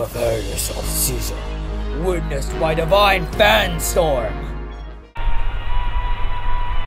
Prepare yourself, Caesar. Witnessed by divine fan storm.